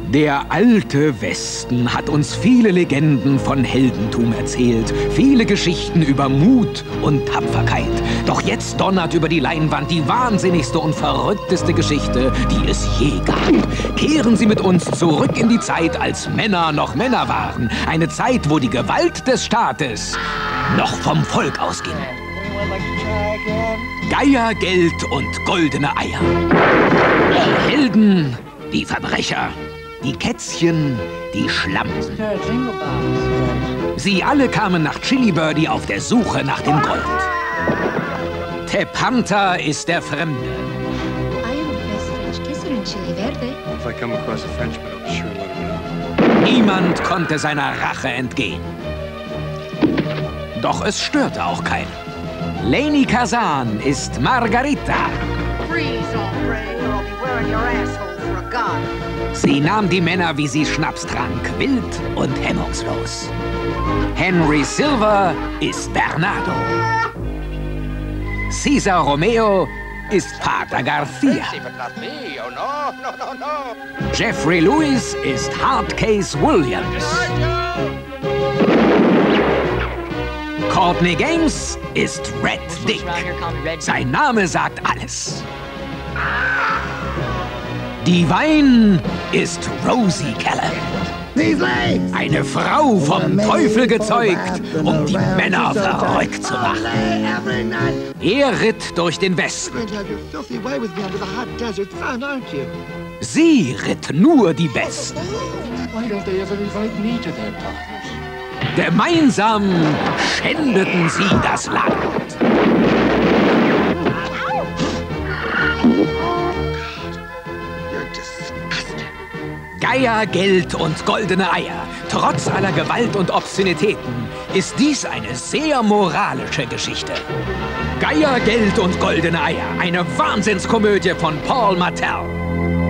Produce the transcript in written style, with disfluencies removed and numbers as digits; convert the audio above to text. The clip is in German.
Der alte Westen hat uns viele Legenden von Heldentum erzählt, viele Geschichten über Mut und Tapferkeit. Doch jetzt donnert über die Leinwand die wahnsinnigste und verrückteste Geschichte, die es je gab. Kehren Sie mit uns zurück in die Zeit, als Männer noch Männer waren. Eine Zeit, wo die Gewalt des Staates noch vom Volk ausging. Geier, Geld und goldene Eier. Die Helden, die Verbrecher, die Kätzchen, die Schlampen. Sie alle kamen nach Chili Birdie auf der Suche nach dem Gold. Tepanta ist der Fremde. Niemand konnte seiner Rache entgehen. Doch es störte auch keinen. Leni Kazan ist Margarita. Sie nahm die Männer, wie sie Schnaps trank, wild und hemmungslos. Henry Silver ist Bernardo. Cesar Romeo ist Pater Garcia. Jeffrey Lewis ist Hardcase Williams. Courtney Games ist Red Dick. Sein Name sagt alles. Divine ist Rosie Keller. Eine Frau vom Teufel gezeugt, um die Männer verrückt zu machen. Er ritt durch den Westen. Sie ritt nur die Besten. Gemeinsam schändeten sie das Land. Geier, Geld und goldene Eier. Trotz aller Gewalt und Obszönitäten ist dies eine sehr moralische Geschichte. Geier, Geld und goldene Eier. Eine Wahnsinnskomödie von Paul Martell.